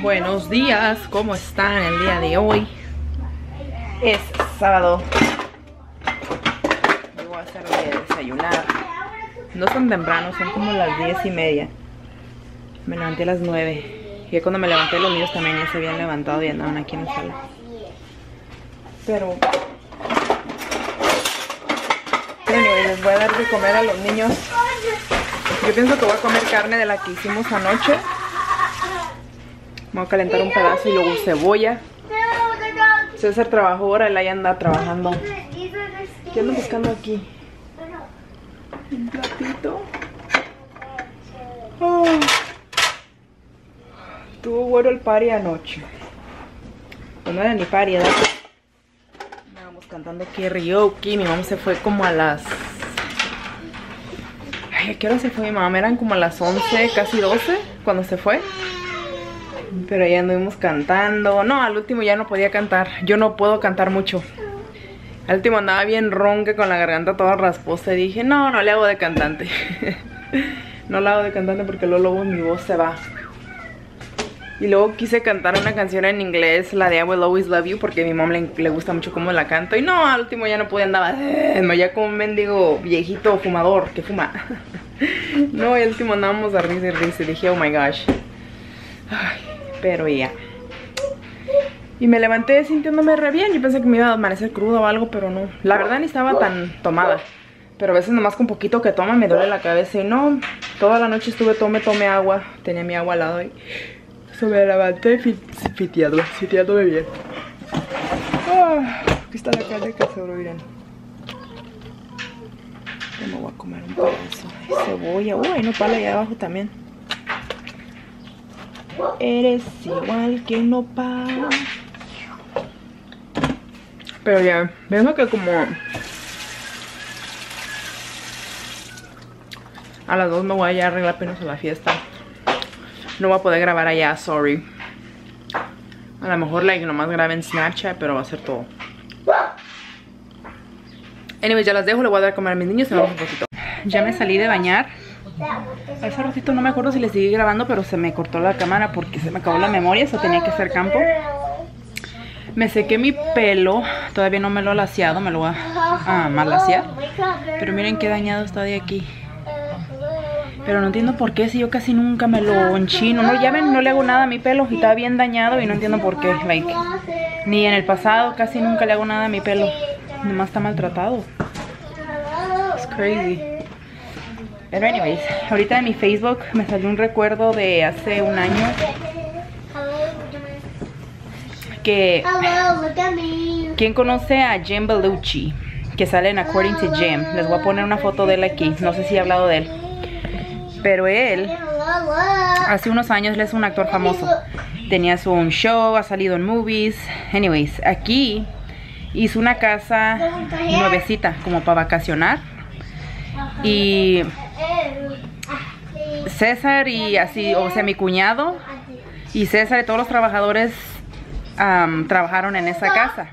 Buenos días, ¿cómo están el día de hoy? Es sábado. Yo voy a hacerle desayunar. No son temprano, son como las 10:30. Me levanté a las 9. Y cuando me levanté los niños también ya se habían levantado y andaban aquí en la sala. Pero les voy a dar de comer a los niños. Yo pienso que voy a comer carne de la que hicimos anoche. Voy a calentar un pedazo y luego cebolla. César trabajó ahora, él ahí anda trabajando. ¿Qué ando buscando aquí? Un platito. Oh. Estuvo bueno el party anoche. Pues no era ni party, ¿verdad? Estábamos cantando karaoke. Mi mamá se fue como a las... Ay, ¿a qué hora se fue mi mamá? Eran como a las 11, casi 12 cuando se fue. Pero ya anduvimos cantando. No, al último ya no podía cantar. Yo no puedo cantar mucho. Al último andaba bien ronca, con la garganta toda rasposa. Y dije, no le hago de cantante. No la hago de cantante porque luego mi voz se va. Y luego quise cantar una canción en inglés, la de I Will Always Love You, porque a mi mamá le gusta mucho cómo la canto. Y no, al último ya no pude, andar ya como un mendigo viejito fumador que fuma. No, y al último andábamos a risa y risa. Y dije, oh my gosh. Ay, pero ya. Y me levanté sintiéndome re bien. Yo pensé que me iba a amanecer cruda o algo, pero no. La verdad ni estaba tan tomada. Pero a veces nomás con poquito que toma me duele la cabeza. Y no, toda la noche estuve tome agua. Tenía mi agua al lado y se me levanté fiteado de bien. Aquí está la carne que sobreviven. Yo me voy a comer un pedazo de cebolla. Hay nopal allá abajo también. Eres igual que un nopal. Pero ya, veo que como a las 2 me voy a arreglar apenas a la fiesta. No voy a poder grabar allá, sorry. A lo mejor nomás grabé en Snapchat, pero va a ser todo. Anyway, ya las dejo, le voy a dar a comer a mis niños y vamos un poquito. Ya me salí de bañar. Hace ratito no me acuerdo si les seguí grabando, pero se me cortó la cámara porque se me acabó la memoria, eso tenía que hacer campo. Me sequé mi pelo, todavía no me lo he laseado, me lo voy a malasear. Pero miren qué dañado está de aquí. Pero no entiendo por qué, si yo casi nunca me lo enchino. No, ya ven, no le hago nada a mi pelo y está bien dañado y no entiendo por qué. Like, ni en el pasado casi nunca le hago nada a mi pelo. Nomás está maltratado. It's crazy. Pero anyways, ahorita en mi Facebook me salió un recuerdo de hace un año. Que... ¿Quién conoce a Jim Belushi? Que sale en According to Jim. Les voy a poner una foto de él aquí. No sé si he hablado de él. Pero él, hace unos años, él es un actor famoso. Tenía su own show, ha salido en movies. Anyways, aquí hizo una casa nuevecita, como para vacacionar. Y César y así, o sea, mi cuñado y César y todos los trabajadores trabajaron en esa casa.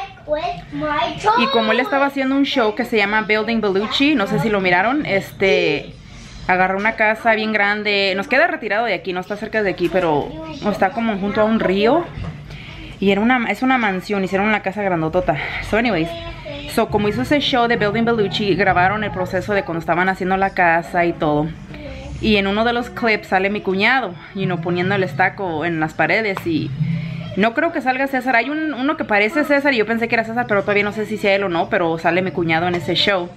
Y como él estaba haciendo un show que se llama Building Belushi, no sé si lo miraron, agarró una casa bien grande. Nos queda retirado de aquí, no está cerca de aquí, pero está como junto a un río. Y es una mansión, hicieron una casa grandotota. So anyways, como hizo ese show de Building Belushi, grabaron el proceso de cuando estaban haciendo la casa y todo. Y en uno de los clips sale mi cuñado, poniendo el estaco en las paredes. Y no creo que salga César. Hay uno que parece César y yo pensé que era César, pero todavía no sé si sea él o no. Pero sale mi cuñado en ese show.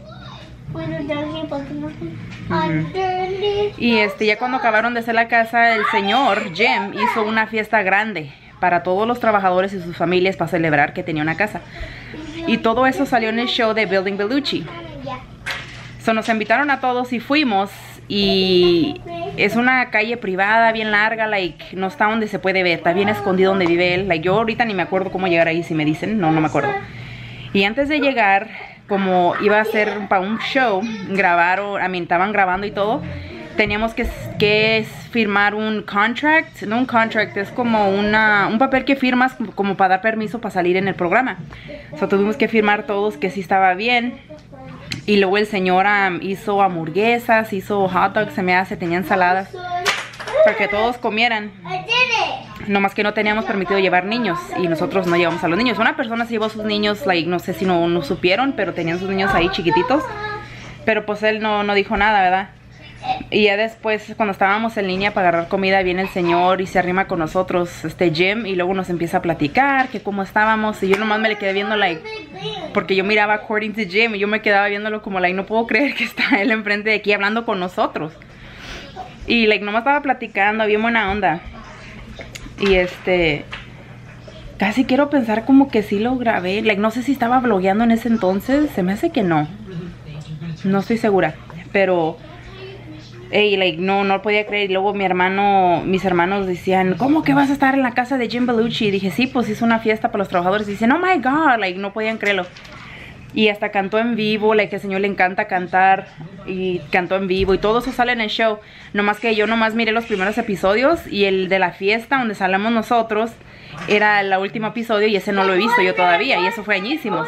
Y ya cuando acabaron de hacer la casa, el señor Jim hizo una fiesta grande para todos los trabajadores y sus familias para celebrar que tenía una casa. Y todo eso salió en el show de Building Belushi. Nos invitaron a todos y fuimos. Y es una calle privada bien larga, no está donde se puede ver, está bien escondido donde vive él. Yo ahorita ni me acuerdo cómo llegar ahí, si me dicen, no me acuerdo. Y antes de llegar, como iba a ser para un show, estaban grabando y todo, teníamos que firmar un contract. No un contract, es como un papel que firmas como para dar permiso para salir en el programa. Tuvimos que firmar todos que sí estaba bien. Y luego el señor hizo hamburguesas, hizo hot dogs, tenía ensaladas para que todos comieran. Nomás que no teníamos permitido llevar niños y nosotros no llevamos a los niños. Una persona se llevó a sus niños, like, no sé si no supieron, pero tenían sus niños ahí chiquititos. Pero pues él no dijo nada, ¿verdad? Y ya después, cuando estábamos en línea para agarrar comida, viene el señor y se arrima con nosotros, Jim, y luego nos empieza a platicar que cómo estábamos. Y yo nomás me le quedé viendo, like, porque yo miraba according to Jim y yo me quedaba viéndolo como, like, no puedo creer que está él enfrente de aquí hablando con nosotros. Y, like, nomás estaba platicando, bien buena onda. Y casi quiero pensar como que sí lo grabé. Like, no sé si estaba vlogueando en ese entonces. Se me hace que no. No estoy segura. Pero, like, no podía creer. Y luego mis hermanos decían, ¿cómo que vas a estar en la casa de Jim Belushi? Y dije, sí, pues hizo una fiesta para los trabajadores. Y dicen, oh my God, like, no podían creerlo. Y hasta cantó en vivo, like, al señor le encanta cantar. Y cantó en vivo y todo eso sale en el show. Nomás que yo nomás miré los primeros episodios. Y el de la fiesta donde salimos nosotros era el último episodio y ese no lo he visto yo todavía. Y eso fue añísimos.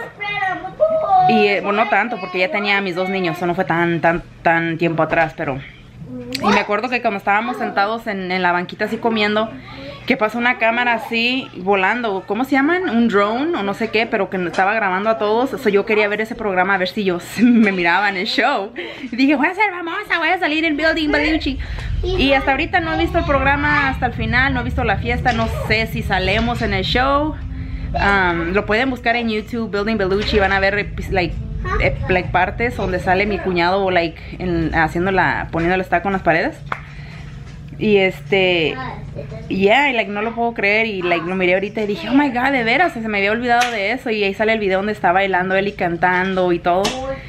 Y bueno, no tanto porque ya tenía a mis 2 niños. Eso no fue tan tiempo atrás, pero... Y me acuerdo que cuando estábamos sentados en la banquita así comiendo, que pasó una cámara así volando, ¿cómo se llaman? Un drone o no sé qué, pero que estaba grabando a todos. Eso yo quería ver ese programa, a ver si yo me miraba en el show. Y dije, voy a ser famosa, voy a salir en Building Belushi. Y hasta ahorita no he visto el programa hasta el final, no he visto la fiesta, no sé si salemos en el show. Lo pueden buscar en YouTube, Building Belushi, van a ver like partes donde sale mi cuñado like poniéndole estaco en las paredes. Y yeah, like no lo puedo creer. Y like lo miré ahorita y dije, oh my God, de veras, se me había olvidado de eso. Y ahí sale el video donde está bailando él y cantando y todo.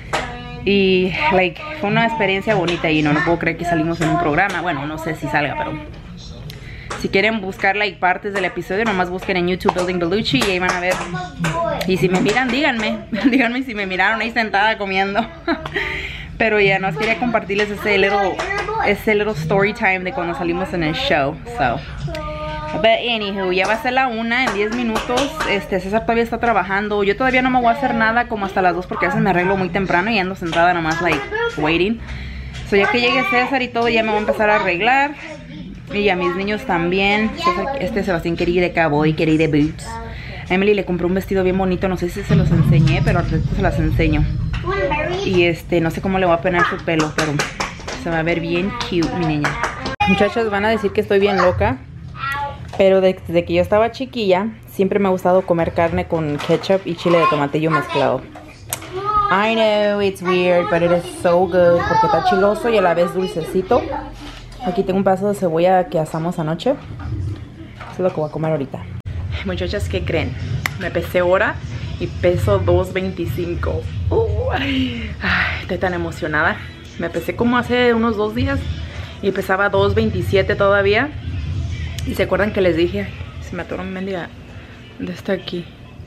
Y like fue una experiencia bonita y no puedo creer que salimos en un programa. Bueno, no sé si salga, pero si quieren buscar like partes del episodio, nomás busquen en YouTube Building Belushi y ahí van a ver. Y si me miran, díganme si me miraron ahí sentada comiendo. Pero ya, nos quería compartirles ese little story time de cuando salimos en el show. So, but anywho, ya va a ser la 1 en 10 minutos. César todavía está trabajando. Yo todavía no me voy a hacer nada como hasta las 2 porque a veces me arreglo muy temprano y ando sentada nomás like waiting. So ya que llegue César y todo, ya me voy a empezar a arreglar. Y a mis niños también. César, Sebastián quería ir de cowboy, quería ir de boots. A Emily le compré un vestido bien bonito, no sé si se los enseñé, pero ahorita se las enseño. Y no sé cómo le voy a peinar su pelo, pero se va a ver bien cute, mi niña. Muchachas, van a decir que estoy bien loca, pero desde que yo estaba chiquilla, siempre me ha gustado comer carne con ketchup y chile de tomatillo mezclado. I know, it's weird, but it is so good, porque está chiloso y a la vez dulcecito. Aquí tengo un pedazo de cebolla que asamos anoche. Eso es lo que voy a comer ahorita. Muchachas, ¿qué creen? Me pesé ahora y peso 2.25. Estoy tan emocionada. Me pesé como hace unos 2 días y pesaba 2.27 todavía. Y se acuerdan que les dije, se me atoró mi mendiga de esta aquí.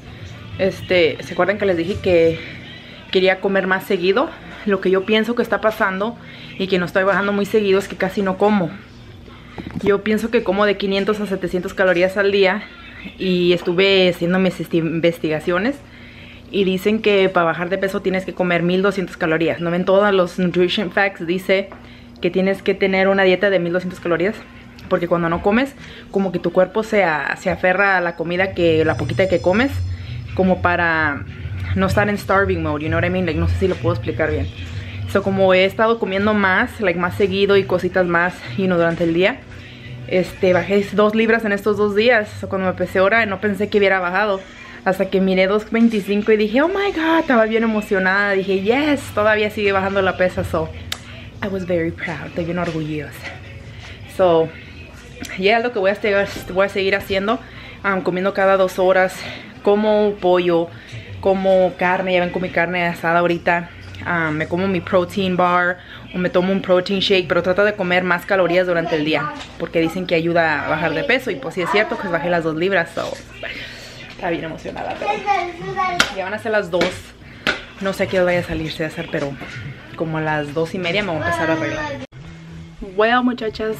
¿Se acuerdan que les dije que quería comer más seguido? Lo que yo pienso que está pasando y que no estoy bajando muy seguido es que casi no como. Yo pienso que como de 500 a 700 calorías al día. Y estuve haciendo mis investigaciones y dicen que para bajar de peso tienes que comer 1200 calorías. ¿No ven? Todos los nutrition facts dice que tienes que tener una dieta de 1200 calorías. Porque cuando no comes, como que tu cuerpo se aferra a la comida, la poquita que comes, como para no estar en starving mode, you know what I mean? Like, no sé si lo puedo explicar bien. So, como he estado comiendo más, like, más seguido y cositas más, durante el día, bajé 2 libras en estos 2 días. So, cuando me pesé ahora, no pensé que hubiera bajado. Hasta que miré 2.25 y dije, oh my God, estaba bien emocionada. Dije, yes, todavía sigue bajando la pesa. So, I was very proud, estoy bien orgullosa. So, ya lo que voy a seguir haciendo, comiendo cada 2 horas. Como pollo, como carne, ya ven con mi carne asada ahorita. Me como mi protein bar o me tomo un protein shake, pero trato de comer más calorías durante el día porque dicen que ayuda a bajar de peso. Y pues si es cierto, pues bajé las 2 libras. So, está bien emocionada, pero ya van a ser las 2. No sé a qué vaya a salir César, pero como a las 2:30 me voy a empezar a arreglar. Well, muchachas,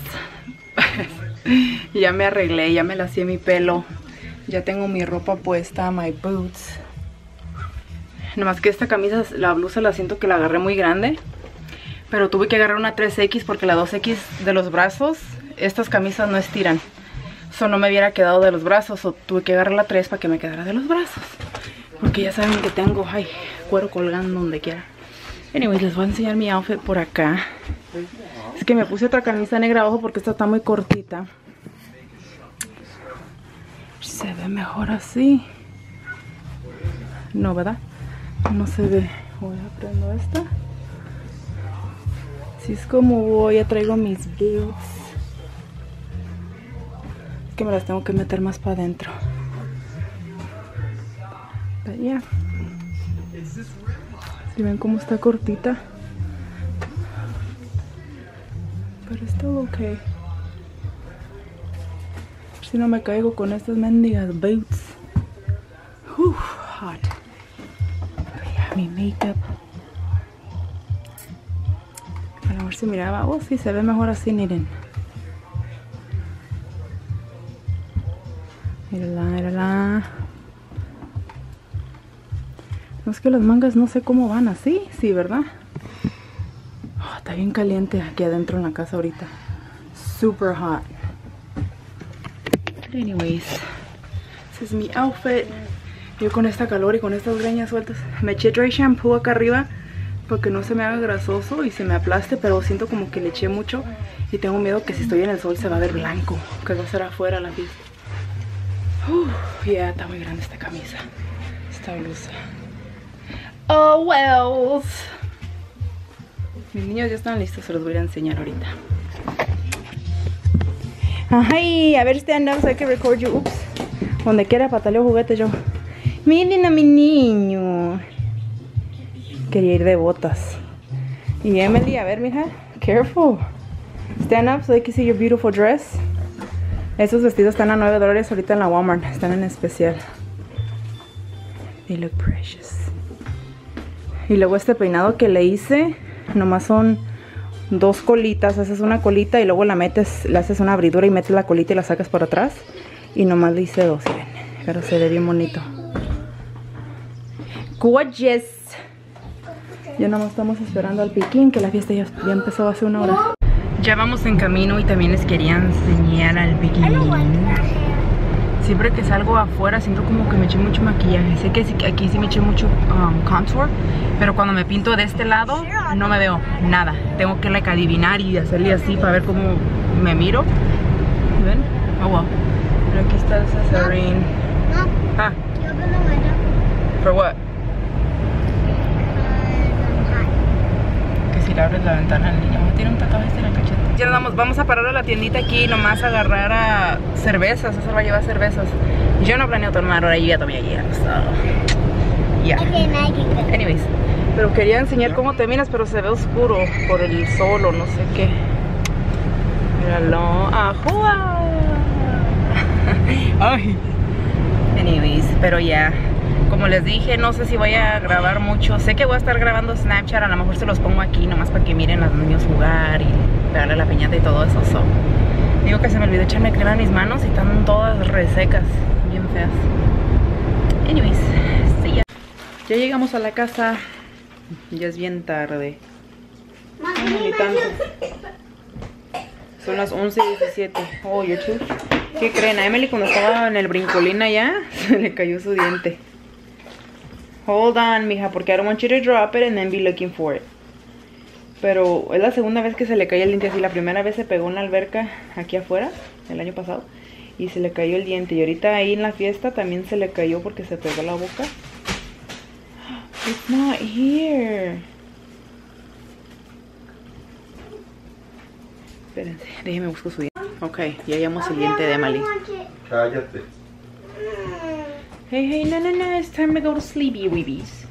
ya me arreglé, ya me lacié mi pelo, ya tengo mi ropa puesta, my boots. Nomás que esta camisa, la blusa la siento que la agarré muy grande, pero tuve que agarrar una 3X porque la 2X de los brazos, estas camisas no estiran. So no me hubiera quedado de los brazos, o tuve que agarrar la 3 para que me quedara de los brazos. Porque ya saben que tengo, ay, cuero colgando donde quiera. Anyways, les voy a enseñar mi outfit por acá. Es que me puse otra camisa negra abajo porque esta está muy cortita. Se ve mejor así. No, ¿verdad? No se ve. Voy a prendo esta. Así es como voy. Ya traigo mis boots. Es que me las tengo que meter más para adentro. Pero ya. Si ven cómo está cortita. Pero está ok. Si no me caigo con estas mendigas boots. Hot. Ya, mi makeup. A ver si miraba. Oh, sí, se ve mejor así, miren. Mírala, mírala. No, es que las mangas no sé cómo van así. Sí, ¿verdad? Oh, está bien caliente aquí adentro en la casa ahorita. Super hot. But anyways, ese es mi outfit. Yo con esta calor y con estas greñas sueltas. Me eché dry shampoo acá arriba para que no se me haga grasoso y se me aplaste, pero siento como que le eché mucho y tengo miedo que si estoy en el sol se va a ver blanco, que va a ser afuera la fiesta. Ya está muy grande esta camisa, esta blusa. Oh well. Mis niños ya están listos, se los voy a enseñar ahorita. Ay, a ver, stand up so I can record you. Ups. Donde quiera pataleo juguete yo. Miren a mi niño. Quería ir de botas. Y Emily, a ver, mija. Careful. Stand up so they can see your beautiful dress. Esos vestidos están a $9 ahorita en la Walmart. Están en especial. They look precious. Y luego este peinado que le hice, nomás son 2 colitas. Haces una colita y luego la metes, le haces una abridura y metes la colita y la sacas por atrás. Y nomás le hice 2, ven. Pero se ve bien bonito. Gorgeous. Ya nomás estamos esperando al piquín, que la fiesta ya empezó hace 1 hora. Ya vamos en camino y también les quería enseñar al piquín. Siempre que salgo afuera siento como que me eché mucho maquillaje. Sé que aquí sí me eché mucho contour, pero cuando me pinto de este lado no me veo nada. Tengo que adivinar y hacerle así para ver cómo me miro. ¿Ven? Oh wow. Pero aquí está el Cesarín. Ah. For what? Que si le abres la ventana al niño tiene un tatuaje en la cacheta. Ya nos vamos a parar a la tiendita aquí nomás a agarrar a cervezas. Eso va a llevar cervezas. Yo no planeo tomar ahora, yo ya tomé ayer. So, yeah. Anyways, pero quería enseñar cómo te miras, pero se ve oscuro por el sol o no sé qué. Míralo. ¡Ajua! Ay. Anyways, pero ya. Como les dije, no sé si voy a grabar mucho. Sé que voy a estar grabando Snapchat. A lo mejor se los pongo aquí nomás para que miren a los niños jugar y pegarle la piñata y todo eso. So, digo que se me olvidó echarme crema en mis manos y están todas resecas, bien feas. Anyways, sí, ya llegamos a la casa. Ya es bien tarde. No, ni tanto. Son las 11:17. Oh, you're too. ¿Qué creen? A Emily cuando estaba en el brincolín allá se le cayó su diente. Hold on, mija, porque I don't want you to drop it and then be looking for it. Pero es la segunda vez que se le cae el diente así. La primera vez se pegó en la alberca aquí afuera, el año pasado, y se le cayó el diente. Y ahorita ahí en la fiesta también se le cayó porque se pegó la boca. It's not here. Espérense, déjenme buscar su diente. Ok, ya hallamos el diente de Emily. Cállate. Hey, no, it's time to go to sleepy weebies.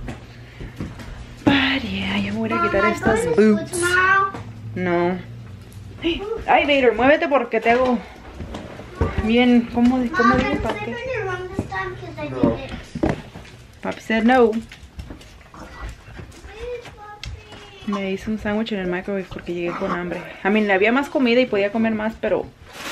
But yeah, ya me voy a quitar estas boots. No. Ay, Vader, muévete porque te hago bien. ¿Cómo digo para qué? No. Papi said no. Me hice un sándwich en el microwave porque llegué con hambre. A mí había más comida y podía comer más, pero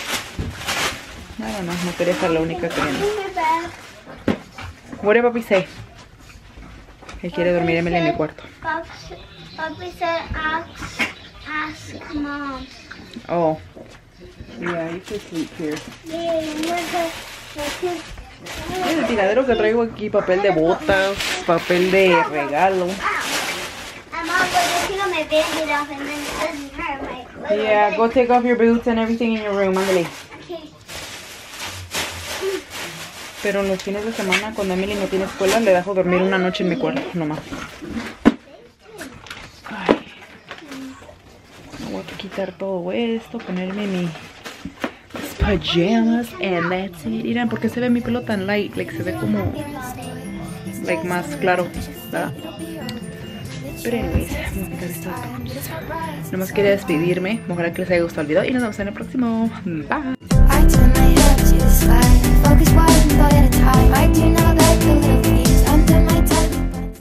nada más, no quería ser la única comiendo. What did papi say? Que quiere dormir en mi cuarto. Papi said ask mom. Oh. Yeah, you should sleep here. Yeah, El tiradero que traigo aquí, papel de botas, papel de regalo. I'm all going to take my bandage off and then untie my little Yeah, go leg. take off your boots and everything in your room, ándale. Okay. Pero los fines de semana, cuando Emily no tiene escuela, le dejo dormir una noche en mi cuarto, nomás. Ay. Voy a quitar todo esto, ponerme mis pajamas, and that's it. Miren, ¿por qué se ve mi pelo tan light? Like, se ve como, like, más claro, ¿verdad? Pero anyways, voy a quitar estas boots. Nomás quería despedirme. Ojalá que les haya gustado el video y nos vemos en el próximo. Bye. I turn my head to the sky, focus wide and go at a time. I do not